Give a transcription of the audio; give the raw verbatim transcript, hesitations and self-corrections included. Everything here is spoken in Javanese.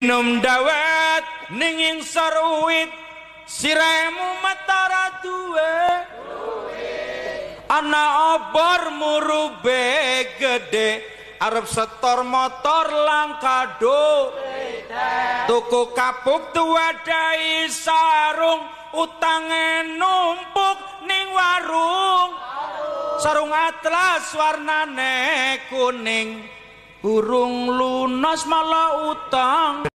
Num dawet ninging seruit siremu matara duwe ana obor murube gede arep setor motor langkado tuku kapuk tuwadai sarung utange numpuk ning warung sarung atlas warnane kuning urung lunas malah utang